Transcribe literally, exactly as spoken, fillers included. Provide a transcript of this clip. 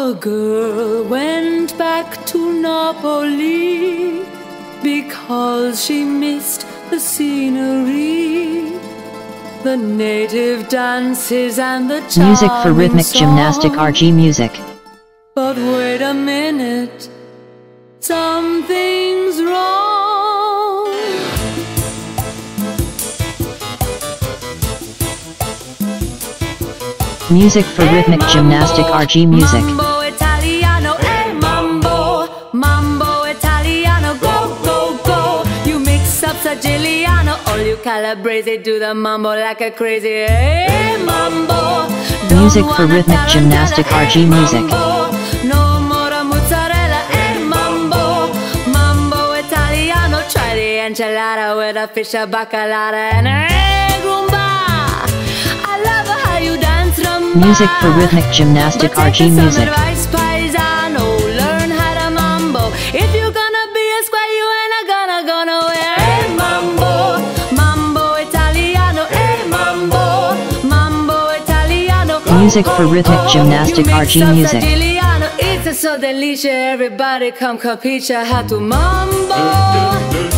A girl went back to Napoli because she missed the scenery, the native dances and the charming Music for rhythmic gymnastic R G music. But wait a minute, something's wrong. Music for rhythmic gymnastic R G music. Mambo Italiano, eh, mambo, mambo Italiano, go, go, go. You mix up Siciliano, all you Calabrese do the mambo like a crazy, eh, mambo. Music for rhythmic gymnastic R G music. No more mozzarella, eh, mambo, mambo Italiano. Try the enchilada with a fish, a bacalada, and a rumba. I love how you dance rumba. Music for rhythmic gymnastic R G music. Advice, paisano, learn how to mambo. If you're gonna be a square, you ain't gonna go nowhere. Eh, mambo, mambo Italiano, eh, mambo, mambo Italiano. Music for rhythmic gymnastic R G music. It's so delicious, everybody come capisce how to mambo.